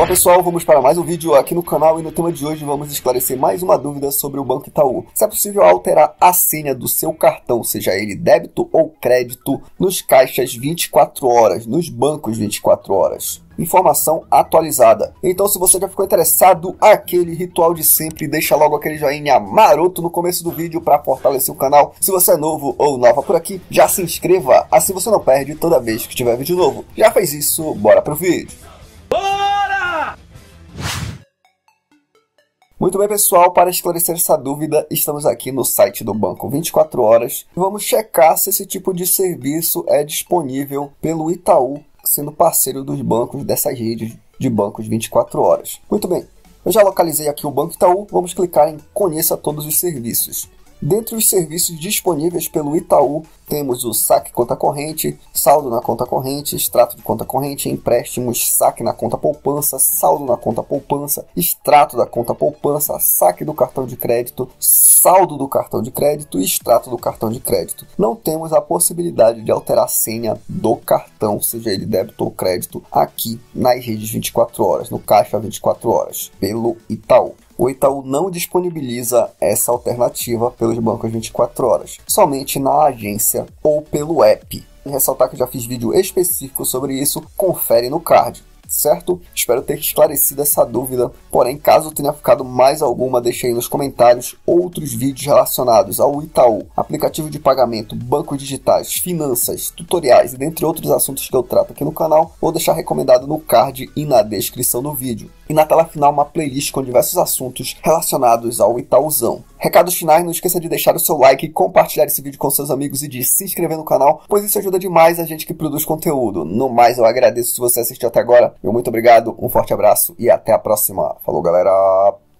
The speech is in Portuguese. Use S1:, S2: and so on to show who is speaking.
S1: Fala pessoal, vamos para mais um vídeo aqui no canal e no tema de hoje vamos esclarecer mais uma dúvida sobre o Banco Itaú. Se é possível alterar a senha do seu cartão, seja ele débito ou crédito, nos caixas 24 horas, nos bancos 24 horas. Informação atualizada. Então, se você já ficou interessado, aquele ritual de sempre, deixa logo aquele joinha maroto no começo do vídeo para fortalecer o canal. Se você é novo ou nova por aqui, já se inscreva, assim você não perde toda vez que tiver vídeo novo. Já fez isso? Bora pro vídeo.
S2: Bora!
S1: Muito bem, pessoal, para esclarecer essa dúvida, estamos aqui no site do Banco 24 Horas. Vamos checar se esse tipo de serviço é disponível pelo Itaú, sendo parceiro dos bancos dessas redes de bancos 24 horas. Muito bem, eu já localizei aqui o Banco Itaú, vamos clicar em Conheça todos os serviços. Dentre os serviços disponíveis pelo Itaú, temos o saque conta corrente, saldo na conta corrente, extrato de conta corrente, empréstimos, saque na conta poupança, saldo na conta poupança, extrato da conta poupança, saque do cartão de crédito, saldo do cartão de crédito e extrato do cartão de crédito. Não temos a possibilidade de alterar a senha do cartão, seja ele débito ou crédito, aqui nas redes 24 horas, no caixa 24 horas, pelo Itaú. O Itaú não disponibiliza essa alternativa pelos bancos 24 horas, somente na agência ou pelo app. E ressaltar que eu já fiz vídeo específico sobre isso, confere no card, certo? Espero ter esclarecido essa dúvida, porém, caso tenha ficado mais alguma, deixe aí nos comentários outros vídeos relacionados ao Itaú, aplicativo de pagamento, bancos digitais, finanças, tutoriais e dentre outros assuntos que eu trato aqui no canal, vou deixar recomendado no card e na descrição do vídeo. E na tela final uma playlist com diversos assuntos relacionados ao Itaúzão. Recados finais, não esqueça de deixar o seu like, compartilhar esse vídeo com seus amigos e de se inscrever no canal, pois isso ajuda demais a gente que produz conteúdo. No mais, eu agradeço se você assistiu até agora. Muito obrigado, um forte abraço e até a próxima. Falou, galera!